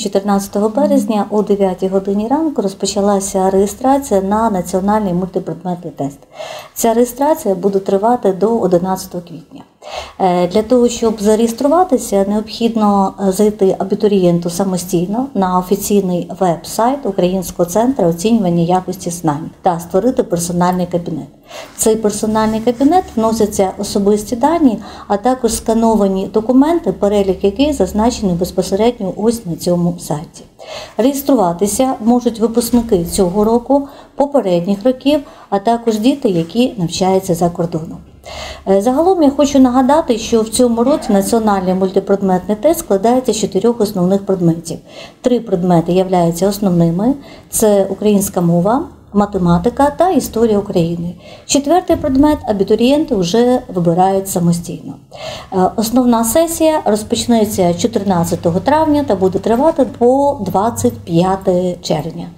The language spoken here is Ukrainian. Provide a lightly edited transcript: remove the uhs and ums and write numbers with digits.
14 березня о 9 годині ранку розпочалася реєстрація на національний мультипредметний тест. Ця реєстрація буде тривати до 11 квітня. Для того, щоб зареєструватися, необхідно зайти абітурієнту самостійно на офіційний веб-сайт Українського центру оцінювання якості знань та створити персональний кабінет. В цей персональний кабінет вносяться особисті дані, а також скановані документи, перелік яких зазначений безпосередньо ось на цьому сайті. Реєструватися можуть випускники цього року, попередніх років, а також діти, які навчаються за кордоном. Загалом я хочу нагадати, що в цьому році національний мультипредметний тест складається з 4 основних предметів. 3 предмети являються основними – це українська мова, математика та історія України. 4-й предмет абітурієнти вже вибирають самостійно. Основна сесія розпочнеться 14 травня та буде тривати по 25 червня.